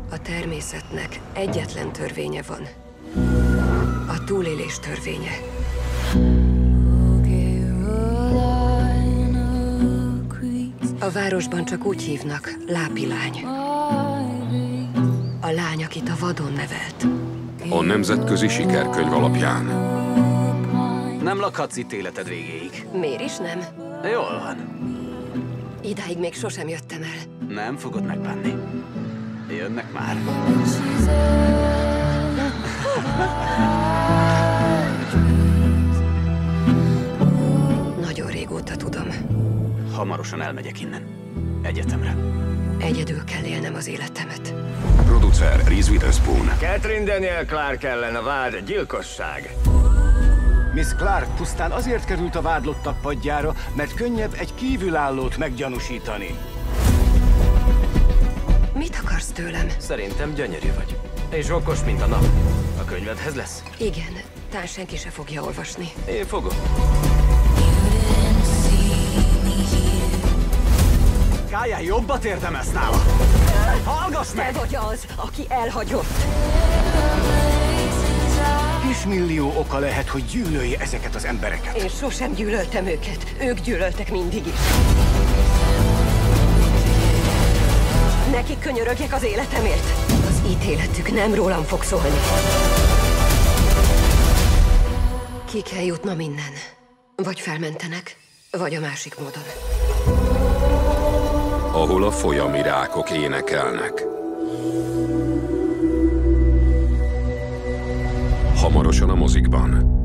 A természetnek egyetlen törvénye van. A túlélés törvénye. A városban csak úgy hívnak, lápilány. A lány, akit a vadon nevelt. A nemzetközi sikerkönyv alapján. Nem lakhatsz itt életed végéig. Miért is nem? Jól van. Idáig még sosem jöttem el. Nem fogod megbánni. Jönnek már. Nagyon régóta tudom. Hamarosan elmegyek innen. Egyetemre. Egyedül kell élnem az életemet. Producer Reese Witherspoon. Catherine Daniel Clark ellen a vád gyilkosság. Miss Clark pusztán azért került a vádlottak padjára, mert könnyebb egy kívülállót meggyanúsítani. Mit akarsz tőlem? Szerintem gyönyörű vagy. És okos, mint a nap. A könyvedhez lesz? Igen, talán senki se fogja olvasni. Én fogom. Kályán jobbat érdemelsz nála. Hallgass meg! Te vagy az, aki elhagyott. Kismillió oka lehet, hogy gyűlölje ezeket az embereket. Én sosem gyűlöltem őket. Ők gyűlöltek mindig is. Nekik könyörögjek az életemért. Az ítéletük nem rólam fog szólni. Ki kell jutnom innen. Vagy felmentenek, vagy a másik módon. Ahol a folyami rákok énekelnek. Hamarosan a mozikban.